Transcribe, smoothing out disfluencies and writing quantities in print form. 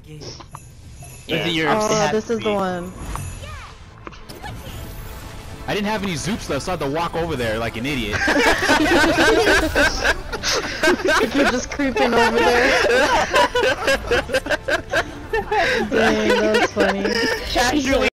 Oh, this is the one. I didn't have any zoops left, so I had to walk over there like an idiot. You're just creeping over there. Dang, that was funny. Casually.